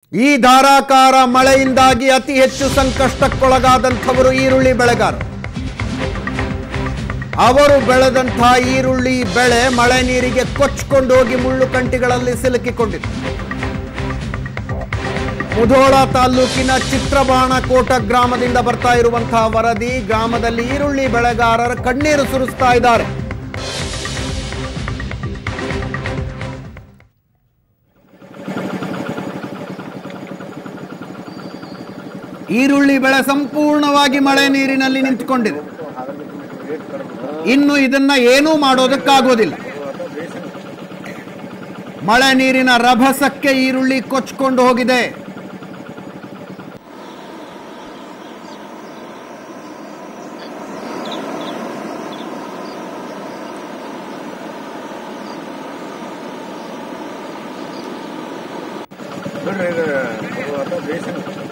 ಈ ಧಾರಾಕಾರ ಮಳೆಯಿಂದಾಗಿ ಅತಿ ಹೆಚ್ಚು ಸಂಕಷ್ಟಕ್ಕೊಳಗಾದಂಥವರು ಈರುಳ್ಳಿ ಬೆಳೆಗಾರರು. ಅವರು ಬೆಳೆದಂಥ ಈರುಳ್ಳಿ ಬೆಳೆ ಮಳೆ ನೀರಿಗೆ ಕೊಚ್ಚಿಕೊಂಡು ಹೋಗಿ ಮುಳ್ಳು ಕಂಟಿಗಳಲ್ಲಿ ಸಿಲುಕಿಕೊಂಡಿದೆ. ಮುಧೋಳ ತಾಲೂಕಿನ ಚಿತ್ರಬಾಣಕೋಟ ಗ್ರಾಮದಿಂದ ಬರ್ತಾ ಇರುವಂತಹ ವರದಿ. ಗ್ರಾಮದಲ್ಲಿ ಈರುಳ್ಳಿ ಬೆಳೆಗಾರರು ಕಣ್ಣೀರು ಸುರಿಸ್ತಾ ಇದ್ದಾರೆ. ಈರುಳ್ಳಿ ಬೆಳೆ ಸಂಪೂರ್ಣವಾಗಿ ಮಳೆ ನೀರಿನಲ್ಲಿ ನಿಂತುಕೊಂಡಿದೆ. ಇನ್ನು ಇದನ್ನ ಏನೂ ಮಾಡೋದಕ್ಕಾಗೋದಿಲ್ಲ. ಮಳೆ ನೀರಿನ ರಭಸಕ್ಕೆ ಈರುಳ್ಳಿ ಕೊಚ್ಚಿಕೊಂಡು ಹೋಗಿದೆ. ಬೇಸನ್